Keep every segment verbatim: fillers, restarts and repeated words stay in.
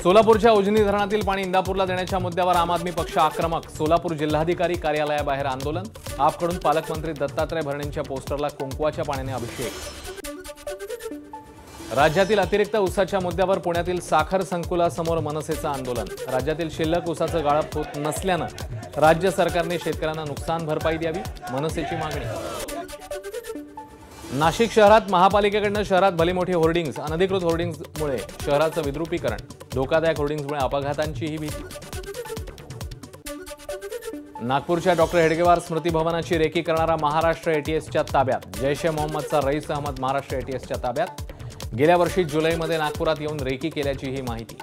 सोलापूरच्या उजनी धरणातील पाणी इंदापूरला देण्याच्या मुद्द्यावर आम आदमी पक्ष आक्रमक. सोलापूर जिल्हाधिकारी कार्यालयाबाहेर आंदोलन. आपकडून पालकमंत्री दत्तात्रय भरणेंच्या पोस्टरला कुंकवाच्या पाण्याने अभिषेक. राज्यातील अतिरिक्त ऊसाच्या मुद्द्यावर पुण्यातील साखर संकुलासमोर मनसेचं आंदोलन. राज्यातील शिल्लक ऊसाचं गाळप होत नसल्यानं राज्य सरकारने शेतकऱ्यांना नुकसान भरपाई द्यावी, मनसेची मागणी. नाशिक शहरात महापालिकेकडून शहरात भलीमोठी होर्डिंग्स. अनधिकृत होर्डिंग्समुळे शहराचं विद्रुपीकरण. धोकादायक होर्डिंग्समुळे अपघातांचीही भीती. नागपूरच्या डॉक्टर हेडगेवार स्मृती भवनाची रेकी करणारा महाराष्ट्र एटीएसच्या ताब्यात. जैश ए मोहम्मदचा रईस अहमद महाराष्ट्र एटीएसच्या ताब्यात. गेल्या वर्षी जुलैमध्ये नागपुरात येऊन रेकी केल्याची ही माहिती.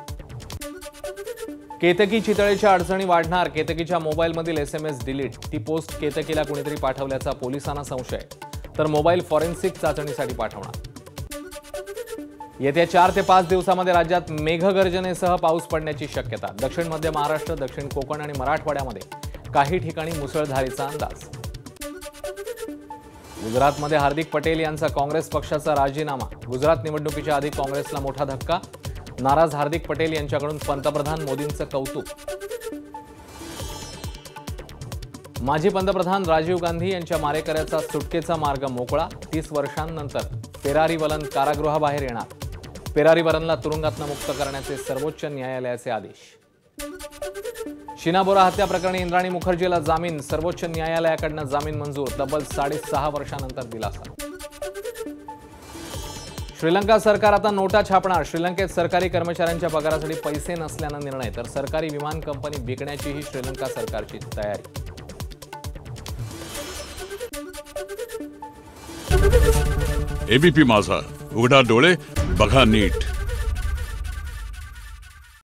केतकी चितळेच्या अडचणी वाढणार. केतकीच्या मोबाईलमधील एसएमएस डिलीट. ती पोस्ट केतकीला कुणीतरी पाठवल्याचा पोलिसांना संशय, तर मोबाईल फॉरेन्सिक चाचणीसाठी पाठवणार. येत्या चार ते पाच दिवसामध्ये राज्यात मेघगर्जनेसह पाऊस पडण्याची शक्यता. दक्षिण मध्य महाराष्ट्र, दक्षिण कोकण आणि मराठवाड्यामध्ये काही ठिकाणी मुसळधारेचा अंदाज. गुजरातमध्ये हार्दिक पटेल यांचा काँग्रेस पक्षाचा राजीनामा. गुजरात निवडणुकीच्या आधी काँग्रेसला मोठा धक्का. नाराज हार्दिक पटेल यांच्याकडून पंतप्रधान मोदींचं कौतुक. माजी पंतप्रधान राजीव गांधी यांच्या मारेकऱ्याचा सुटकेचा मार्ग मोकळा. तीस वर्षांनंतर फेरारी वलन कारागृहाबाहेर येणार. फेरारी वलनला तुरुंगातनं मुक्त करण्याचे सर्वोच्च न्यायालयाचे आदेश. शीना बोरा हत्या प्रकरणी इंद्राणी मुखर्जीला जामीन. सर्वोच्च न्यायालयाकडून जामीन मंजूर. तब्बल साडेसहा वर्षांनंतर दिलासा. श्रीलंका सरकार आता नोटा छापणार. श्रीलंकेत सरकारी कर्मचाऱ्यांच्या पगारासाठी पैसे नसल्यानं निर्णय, तर सरकारी विमान कंपनी विकण्याचीही श्रीलंका सरकारची तयारी. एबीपी माझा, उघडा डोळे बघा नीट.